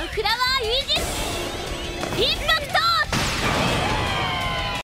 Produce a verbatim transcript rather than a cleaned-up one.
フラワーイージスピッ